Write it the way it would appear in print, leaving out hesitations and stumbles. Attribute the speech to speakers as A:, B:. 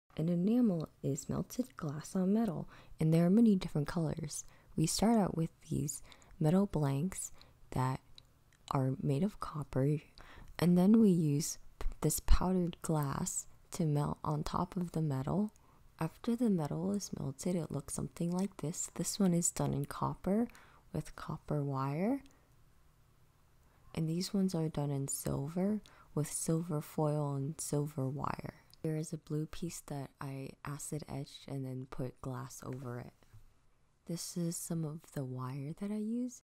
A: An enamel is melted glass on metal, and there are many different colors. We start out with these metal blanks that are made of copper, and then we use this powdered glass to melt on top of the metal. After the metal is melted, it looks something like this. This one is done in copper with copper wire, and these ones are done in silver with silver foil and silver wire. There is a blue piece that I acid etched and then put glass over it. This is some of the wire that I use.